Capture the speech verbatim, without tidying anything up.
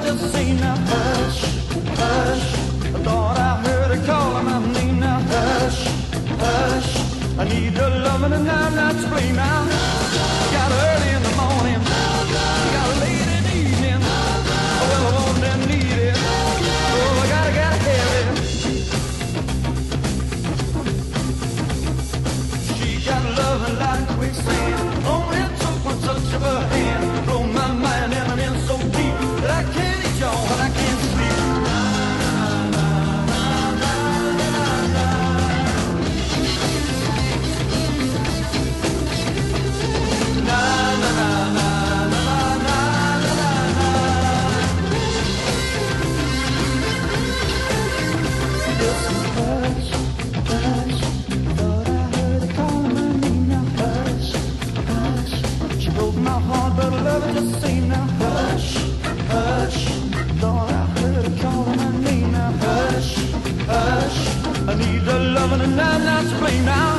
just say now, hush, hush. I thought I heard her calling my name now, hush, hush. I need your loving and I'm not to blame now. Got early in the morning, got late in the evening. Oh, well, I want and need it. Oh, I gotta, gotta have it. She got loving like quicksand. Only it took one touch of her hand. Blow my mind and I'm in so deep that I can't eat y'all and I can't sleep. But I love her just say now, hush, hush. Thought I heard her calling my name now, hush, hush. I need the loving and I'm not to blame now.